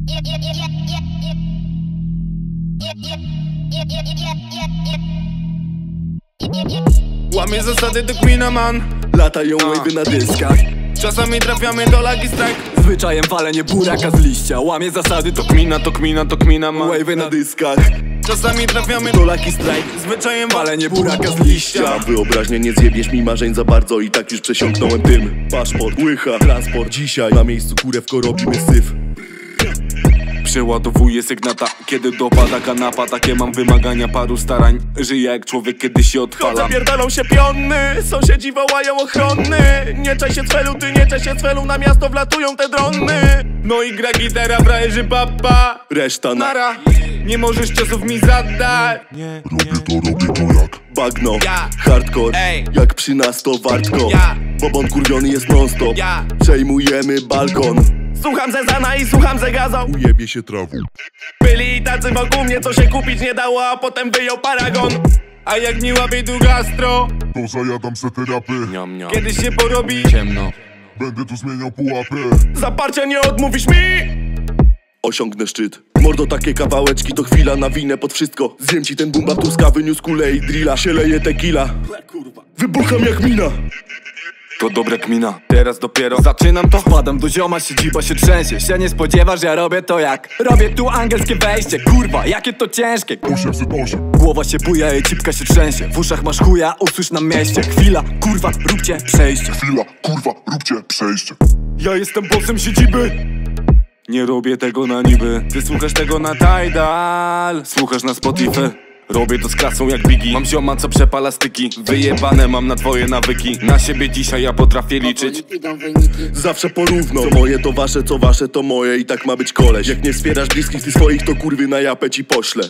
Łamie zasady to kmina, man. Latają wavy na dyskach. Czasami trafiamy do Lucky Strike. Zwyczajem walenie buraka z liścia. Łamie zasady to kmina, man. wavy na dyskach. Czasami trafiamy do Lucky Strike. Zwyczajem walenie buraka z liścia. Mam wyobraźnię, nie zjebiesz mi marzeń za bardzo. I tak już przesiąknąłem tym. Paszport, łycha, transport. Dzisiaj na miejscu kurewko robimy syf. Przeładowuję sygnata, kiedy dopada kanapa. Takie mam wymagania, paru starań. Żyję jak człowiek, kiedy się odpala. Pierdolą się pionny, sąsiedzi wołają ochronny. Nie czaj się cwelu, ty nie czaj się cwelu. Na miasto wlatują te drony. No i gra gitara, frajerzy papa. Reszta nara. Nie możesz czasów mi zadać. Robię to jak bagno, ja. Hardcore, ej. Jak przy nas to wartko, ja. Bobon kurwiony jest non stop, ja. Przejmujemy balkon. Słucham Zezana i słucham Zegazą. Ujebie się trawą. Byli i tacy wokół mnie, co się kupić nie dało, a potem wyjął paragon. A jak mi łapie tu gastro, To zajadam se te rapy. kiedy się porobi Ciemno. Będę tu zmieniał pułapę. Zaparcia nie odmówisz mi. Osiągnę szczyt. Mordo, takie kawałeczki to chwila na winę pod wszystko. Zjem ci ten bumba truskawy, news kulę i drilla. Się leje tequila. Wybucham jak mina. to dobre kmina. Teraz dopiero zaczynam to. Wpadam do zioma, siedziba się trzęsie. Się nie spodziewasz, ja robię to jak robię tu angielskie wejście. Kurwa, jakie to ciężkie. 808. Głowa się buja i cipka się trzęsie. W uszach masz chuja, usłysz na mieście. Chwila, kurwa, róbcie przejście. Chwila, kurwa, róbcie przejście. Ja jestem bossem siedziby. Nie robię tego na niby. Ty słuchasz tego na Tidal, słuchasz na Spotify. Robię to z klasą jak Biggie. Mam zioma, co przepala styki. Wyjebane mam na twoje nawyki. Na siebie dzisiaj ja potrafię liczyć. Zawsze porówno. Co moje to wasze, co wasze to moje. I tak ma być koleś. Jak nie wspierasz bliskich, ty swoich, to kurwy na japę ci poślę.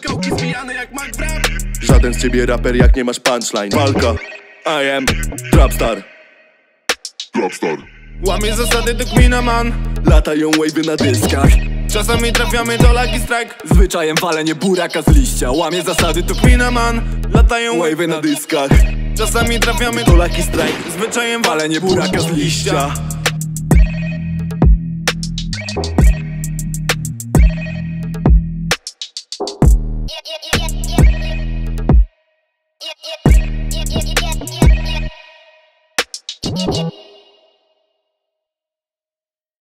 Żaden z ciebie raper, jak nie masz punchline. Walka, I am Trapstar. Trapstar. Łamie zasady to kmina, man. Latają wavy na dyskach. Czasami trafiamy do Lucky Strike. Zwyczajem walenie buraka z liścia. Łamie zasady to Kmina, man. Latają wavy na dyskach. Czasami trafiamy do Lucky Strike. Zwyczajem Walenie buraka z liścia.